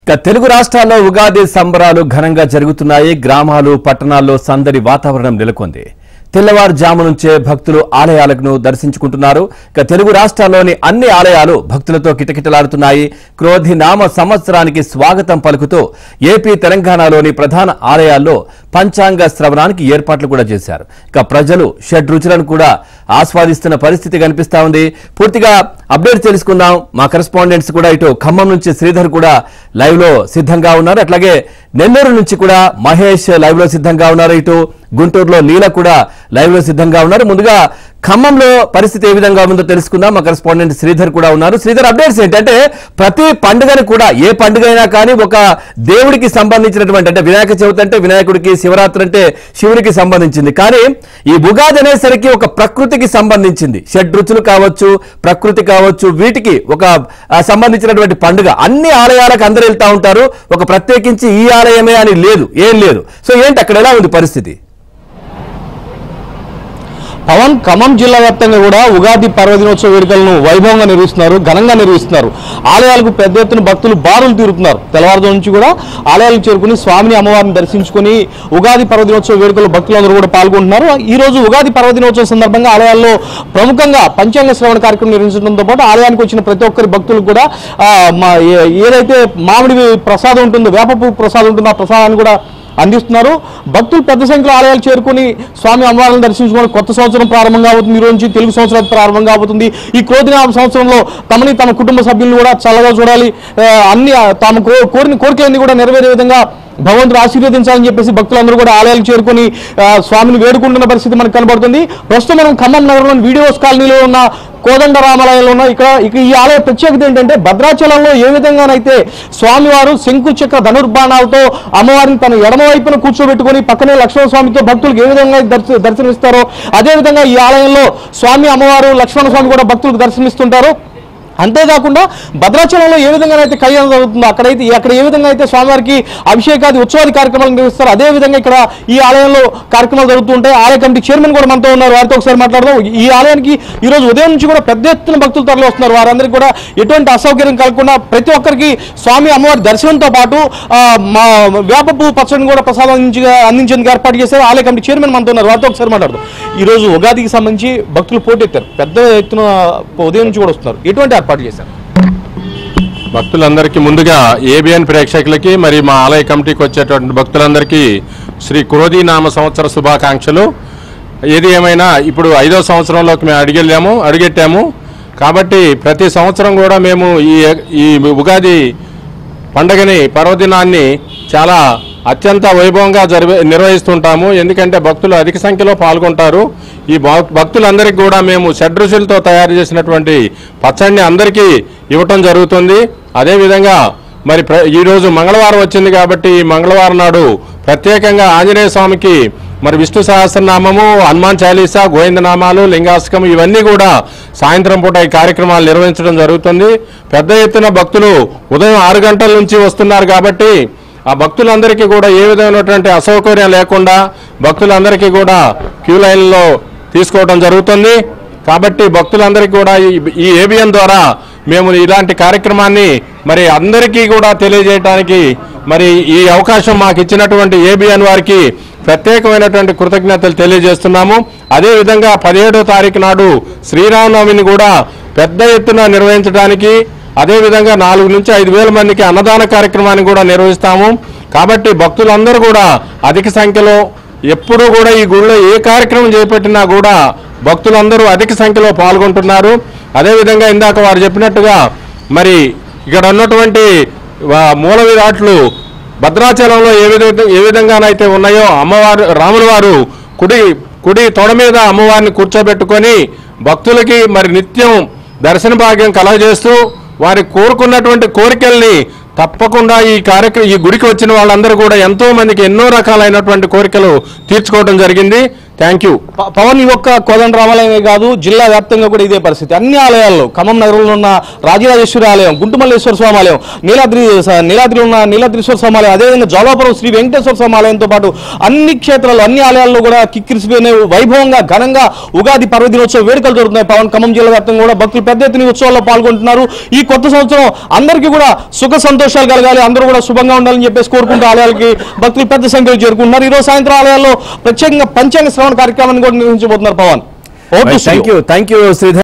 తెలుగు రాష్ట్రాల్లో ఉగాది సంబరాలు ఘనంగా జరుగుతున్నాయి. గ్రామాలు పట్టణాల్లో సందడి వాతావరణం నెలకొంది. తెల్లవారుజాము నుంచే భక్తులు ఆలయాలను దర్శించుకుంటున్నారు. తెలుగు రాష్ట్రాల్లోని అన్ని ఆలయాలు భక్తులతో కిటకిటలాడుతున్నాయి. క్రోధి నామ సంవత్సరానికి స్వాగతం పలుకుతూ ఏపీ తెలంగాణలోని ప్రధాన ఆలయాల్లో పంచాంగ శ్రవణానికి ఏర్పాట్లు కూడా చేశారు. ప్రజలు షడ్రుచులను కూడా ఆస్వాదిస్తున్న పరిస్థితి కనిపిస్తా ఉంది. పూర్తిగా అప్డేట్ తెలుసుకుందాం. మా కరెస్పాండెంట్స్ కూడా ఇటు ఖమ్మం నుంచి శ్రీధర్ కూడా లైవ్ లో సిద్ధంగా ఉన్నారు. అట్లాగే నెల్లూరు నుంచి కూడా మహేష్ లైవ్ లో సిద్ధంగా ఉన్నారు. ఇటు గుంటూరులో లీల కూడా లైవ్ లో సిద్ధంగా ఉన్నారు. ముందుగా ఖమ్మంలో పరిస్థితి ఏ విధంగా ఉందో తెలుసుకుందాం. మా కరెస్పాండెంట్ శ్రీధర్ కూడా ఉన్నారు. శ్రీధర్, అప్డేట్స్ ఏంటంటే ప్రతి పండుగను కూడా ఏ పండుగ అయినా కానీ ఒక దేవుడికి సంబంధించినటువంటి, అంటే వినాయక చవితి అంటే వినాయకుడికి, శివరాత్రి అంటే శివుడికి సంబంధించింది. కానీ ఈ ఉగాది అనేసరికి ఒక ప్రకృతికి సంబంధించింది. షడ్రుచులు కావచ్చు, ప్రకృతి కావచ్చు, వీటికి ఒక సంబంధించినటువంటి పండుగ. అన్ని ఆలయాలకు అందరూ వెళ్తా ఉంటారు. ఒక ప్రత్యేకించి ఈ ఆలయమే అని లేదు, ఏం లేదు. సో ఏంటి అక్కడ ఎలా ఉంది పరిస్థితి? పవన్, ఖమ్మం జిల్లా వ్యాప్తంగా కూడా ఉగాది పర్వదినోత్సవ వేడుకలను వైభవంగా నిర్వహిస్తున్నారు, ఘనంగా నిర్వహిస్తున్నారు. ఆలయాలకు పెద్ద ఎత్తున భక్తులు బారులు తీరుతున్నారు. తెల్లవారుజాము నుంచి కూడా ఆలయాలకు చేరుకుని స్వామిని, అమ్మవారిని దర్శించుకుని ఉగాది పర్వదినోత్సవ వేడుకల్లో భక్తులందరూ కూడా పాల్గొంటున్నారు. ఈ రోజు ఉగాది పర్వదినోత్సవం సందర్భంగా ఆలయాల్లో ప్రముఖంగా పంచాంగ శ్రవణ కార్యక్రమం నిర్వహించడంతో పాటు ఆలయానికి వచ్చిన ప్రతి ఒక్కరి భక్తులకు కూడా ఏదైతే మామిడి ప్రసాదం ఉంటుందో, వేప పువ్వు ప్రసాదం ఉంటుందో ఆ ప్రసాదాన్ని కూడా అందిస్తున్నారు. భక్తులు పెద్ద సంఖ్యలో ఆలయాలు చేరుకుని స్వామి అమ్మవారిని దర్శించుకోవడం కొత్త సంవత్సరం ప్రారంభంగా అవుతుంది. ఈ రోజు నుంచి తెలుగు సంవత్సరం ప్రారంభంగా అవుతుంది. ఈ క్రోధినామ సంవత్సరంలో తమని, తమ కుటుంబ సభ్యులను కూడా చల్లగా చూడాలి, అన్ని తాము కోరిన కోరికలన్నీ కూడా నెరవేరే విధంగా భగవంతుడు ఆశీర్వదించాలని చెప్పేసి భక్తులందరూ కూడా ఆలయాలకు చేరుకుని స్వామిని వేడుకుంటున్న పరిస్థితి మనకు కనబడుతుంది. ప్రస్తుతం మనం ఖమ్మం నగరంలోని వీడియోస్ కాలనీలో ఉన్న కోదండ రామాలయంలో ఉన్న ఇక్కడ ఈ ఆలయ ప్రత్యేకత ఏంటంటే, భద్రాచలంలో ఏ విధంగానైతే స్వామివారు శంకుచక్ర ధనుర్బాణాలతో అమ్మవారిని తన ఎడమ వైపున కూర్చోబెట్టుకుని పక్కనే లక్ష్మణ స్వామితో భక్తులకు ఏ విధంగా దర్శనమిస్తారో అదేవిధంగా ఈ ఆలయంలో స్వామి, అమ్మవారు, లక్ష్మణ స్వామి కూడా భక్తులకు దర్శనమిస్తుంటారు. అంతేకాకుండా భద్రాచలంలో ఏ విధంగానైతే కళ్యాణం జరుగుతుందో అక్కడ ఏ విధంగా అయితే స్వామివారికి అభిషేకాది ఉత్సవాది కార్యక్రమాలు నిర్వహిస్తారు, అదేవిధంగా ఇక్కడ ఈ ఆలయంలో కార్యక్రమాలు జరుగుతూ ఉంటాయి. ఆలయ కమిటీ చైర్మన్ కూడా మనతో ఉన్నారు, వారితో ఒకసారి మాట్లాడదాం. ఈ ఆలయానికి ఈ రోజు ఉదయం నుంచి కూడా పెద్ద ఎత్తున భక్తులు తరలి వస్తున్నారు. వారందరికీ కూడా ఎటువంటి అసౌకర్యం కలగకుండా ప్రతి ఒక్కరికి స్వామి, అమ్మవారి దర్శనంతో పాటు వేప పువ్వు పచ్చడిని కూడా ప్రసాదం అందించేందుకు ఏర్పాటు చేశారు. ఆలయ కమిటీ చైర్మన్ మనతో ఉన్నారు, వారితో ఒకసారి మాట్లాడదాం. ఈ రోజు ఉగాదికి సంబంధించి భక్తులు పోటెత్తారు, పెద్ద ఎత్తున ఉదయం నుంచి కూడా వస్తున్నారు. ఎటువంటి ఏర్పాటు చేశారు? భక్తులందరికీ ముందుగా ఏబిఎన్ ప్రేక్షకులకి, మరి మా ఆలయ కమిటీకి వచ్చేటువంటి భక్తులందరికీ శ్రీ క్రోధి నామ సంవత్సర శుభాకాంక్షలు. ఏది ఏమైనా ఇప్పుడు 5వ సంవత్సరంలోకి మేము అడుగెట్టాము. కాబట్టి ప్రతి సంవత్సరం కూడా మేము ఈ ఉగాది పండుగని, పర్వదినాన్ని చాలా అత్యంత వైభవంగా నిర్వహిస్తుంటాము. ఎందుకంటే భక్తులు అధిక సంఖ్యలో పాల్గొంటారు. ఈ భక్తులందరికీ కూడా మేము షడ్రుచులతో తయారు చేసినటువంటి పచ్చడిని అందరికీ ఇవ్వటం జరుగుతుంది. అదేవిధంగా మరి ఈరోజు మంగళవారం వచ్చింది కాబట్టి ఈ మంగళవారం నాడు ప్రత్యేకంగా ఆంజనేయ స్వామికి మరి విష్ణు సహస్రనామము, హనుమాన్ చాలీసా, గోవిందనామాలు, లింగాష్టకం ఇవన్నీ కూడా సాయంత్రం పూట ఈ కార్యక్రమాలు నిర్వహించడం జరుగుతుంది. పెద్ద ఎత్తున భక్తులు ఉదయం 6 గంటల నుంచి వస్తున్నారు కాబట్టి ఆ భక్తులందరికీ కూడా ఏ విధమైనటువంటి అసౌకర్యం లేకుండా భక్తులందరికీ కూడా క్యూ లైన్లో తీసుకోవడం జరుగుతుంది. కాబట్టి భక్తులందరికీ కూడా ఈ ఏబిఎన్ ద్వారా మేము ఇలాంటి కార్యక్రమాన్ని మరి అందరికీ కూడా తెలియజేయడానికి మరి ఈ అవకాశం మాకు ఇచ్చినటువంటి ఏబిఎన్ వారికి ప్రత్యేకమైనటువంటి కృతజ్ఞతలు తెలియజేస్తున్నాము. అదేవిధంగా 17వ తారీఖు నాడు శ్రీరామనవమిని కూడా పెద్ద ఎత్తున నిర్వహించడానికి, అదేవిధంగా 4 నుంచి 5,000 మందికి అన్నదాన కార్యక్రమాన్ని కూడా నిర్వహిస్తాము. కాబట్టి భక్తులందరూ కూడా అధిక సంఖ్యలో ఎప్పుడూ కూడా ఈ గుడిలో ఏ కార్యక్రమం చేపట్టినా కూడా భక్తులందరూ అధిక సంఖ్యలో పాల్గొంటున్నారు. అదేవిధంగా ఇందాక వారు చెప్పినట్టుగా మరి ఇక్కడ ఉన్నటువంటి మూల విరాట్లు భద్రాచలంలో ఏ విధంగానైతే ఉన్నాయో, అమ్మవారు, రాముల వారు కుడి తొడ మీద అమ్మవారిని కూర్చోబెట్టుకొని భక్తులకి మరి నిత్యం దర్శన భాగ్యం కలగజేస్తూ వారి కోరుకున్నటువంటి కోరికల్ని తప్పకుండా ఈ గుడికి వచ్చిన వాళ్ళందరూ కూడా ఎంతో మందికి ఎన్నో రకాలైనటువంటి కోరికలు తీర్చుకోవడం జరిగింది. Thank you. పవన్ ఈ ఒక్క కోదండ రామాలయమే కాదు, జిల్లా వ్యాప్తంగా కూడా ఇదే పరిస్థితి. అన్ని ఆలయాల్లో ఖమ్మం నగరంలో ఉన్న రాజరాజేశ్వరి ఆలయం, గుంటుమల్లేశ్వర స్వామి ఆలయం, నీలాద్రిలో ఉన్న నీలాద్రీశ్వర స్వామి ఆలయం, అదేవిధంగా జోలాపురం శ్రీ వెంకటేశ్వర స్వామి ఆలయంతో పాటు అన్ని క్షేత్రాలు, అన్ని ఆలయాల్లో కూడా కిక్కిరిసిపోయిన వైభవంగా ఘనంగా ఉగాది పర్వదినోత్సవ వేడుకలు జరుగుతున్నాయి. పవన్ ఖమ్మం జిల్లా వ్యాప్తంగా కూడా భక్తులు పెద్ద ఎత్తున ఉత్సవాల్లో పాల్గొంటున్నారు. ఈ కొత్త సంవత్సరం అందరికీ కూడా సుఖ సంతోషాలు కలగాలి, అందరూ కూడా శుభంగా ఉండాలని చెప్పేసి కోరుకుంటూ ఆలయాలకి భక్తులు పెద్ద సంఖ్యలో చేరుకుంటున్నారు. ఈ రోజు సాయంత్రం ఆలయాల్లో ప్రత్యేకంగా పంచాంగ శ్రవణ కార్యక్రమాన్ని కూడా నిర్వహించబోతున్నారు. Pawan, thank you Sridhar.